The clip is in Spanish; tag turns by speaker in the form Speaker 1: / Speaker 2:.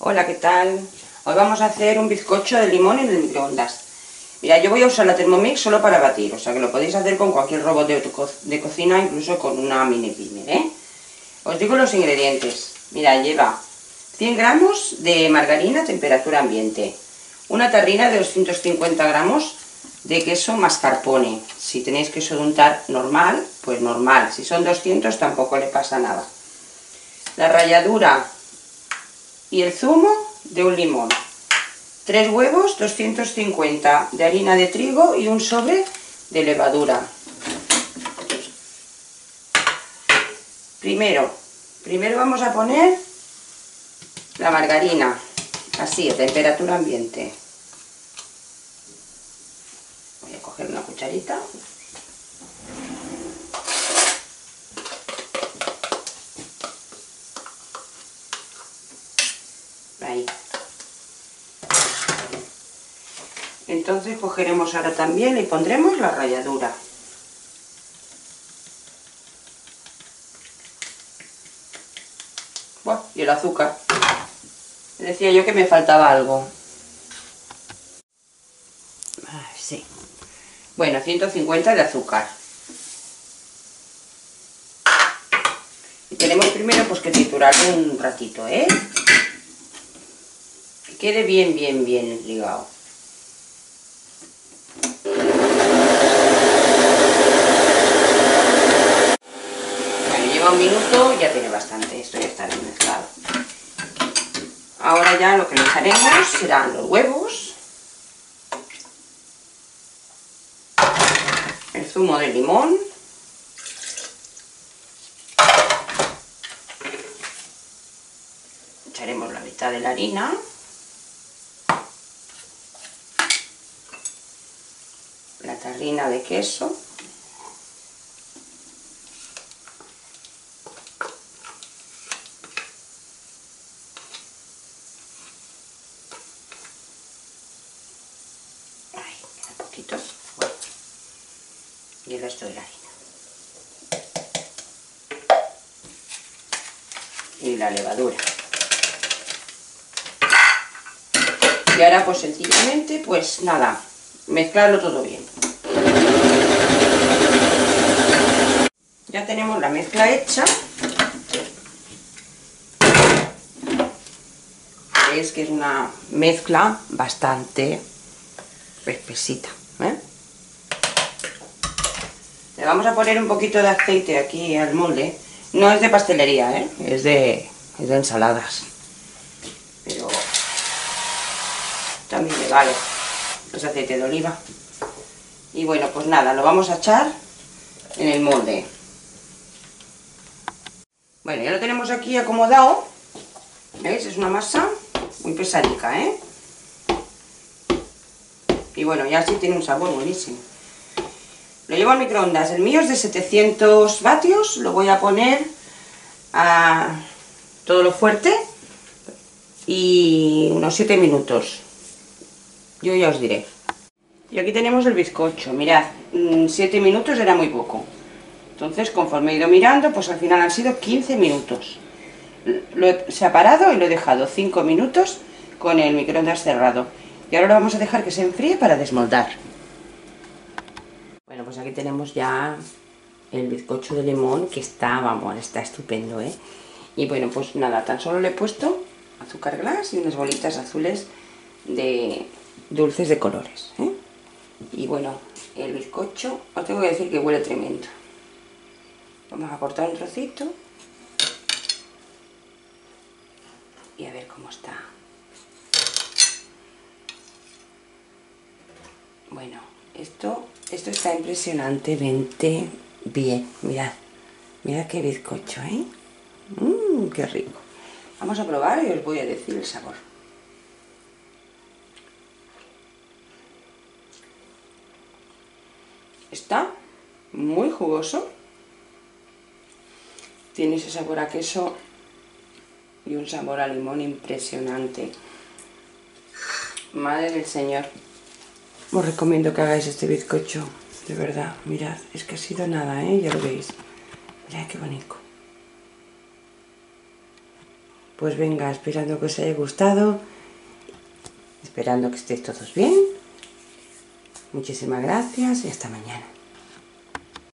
Speaker 1: Hola, ¿qué tal? Hoy vamos a hacer un bizcocho de limón en el microondas. Mira, yo voy a usar la Thermomix solo para batir, o sea que lo podéis hacer con cualquier robot de cocina, incluso con una mini primer, ¿eh? Os digo los ingredientes. Mira, lleva 100 gramos de margarina a temperatura ambiente, una tarrina de 250 gramos de queso mascarpone. Si tenéis queso de untar normal, pues normal. Si son 200 tampoco le pasa nada. La ralladura y el zumo de un limón, 3 huevos, 250 de harina de trigo y un sobre de levadura. Primero vamos a poner la margarina, así a temperatura ambiente. Voy a coger una cucharita. Ahí. Entonces cogeremos ahora también y pondremos la ralladura. Bueno, y el azúcar. Decía yo que me faltaba algo. Sí. Bueno, 150 de azúcar. Y tenemos primero pues que triturarlo un ratito, ¿eh? Que quede bien ligado. Bueno, lleva un minuto, ya tiene bastante, esto ya está bien mezclado. Ahora ya lo que le echaremos serán los huevos, el zumo de limón, echaremos la mitad de la harina, la tarrina de queso, un poquito, bueno, y el resto de la harina y la levadura. Y ahora pues sencillamente, pues nada, mezclarlo todo bien. Ya tenemos la mezcla hecha. Veis que es una mezcla bastante espesita, ¿eh? Le vamos a poner un poquito de aceite aquí al molde. No es de pastelería, ¿eh? Es de ensaladas. Pero también le vale. Es aceite de oliva. Y bueno, pues nada, lo vamos a echar en el molde. Bueno, ya lo tenemos aquí acomodado. ¿Veis? Es una masa muy pesadica, ¿eh? Y bueno, ya sí tiene un sabor buenísimo. Lo llevo al microondas. El mío es de 700 vatios. Lo voy a poner a todo lo fuerte y unos 7 minutos. Yo ya os diré. Y aquí tenemos el bizcocho. Mirad, 7 minutos era muy poco. Entonces, conforme he ido mirando, pues al final han sido 15 minutos. Lo he separado y lo he dejado 5 minutos con el microondas cerrado. Y ahora lo vamos a dejar que se enfríe para desmoldar. Bueno, pues aquí tenemos ya el bizcocho de limón, que está, vamos, está estupendo, ¿eh? Y bueno, pues nada, tan solo le he puesto azúcar glass y unas bolitas azules de dulces de colores, ¿eh? Y bueno, el bizcocho, os tengo que decir que huele tremendo. Vamos a cortar un trocito y a ver cómo está. Bueno, esto está impresionantemente bien. Mirad qué bizcocho, ¿eh? Qué rico. Vamos a probar y os voy a decir el sabor. Está muy jugoso. Tiene ese sabor a queso y un sabor a limón impresionante. Madre del Señor. Os recomiendo que hagáis este bizcocho, de verdad. Mirad, es que ha sido nada, ¿eh? Ya lo veis. Mirad qué bonito. Pues venga, esperando que os haya gustado, esperando que estéis todos bien. Muchísimas gracias y hasta mañana.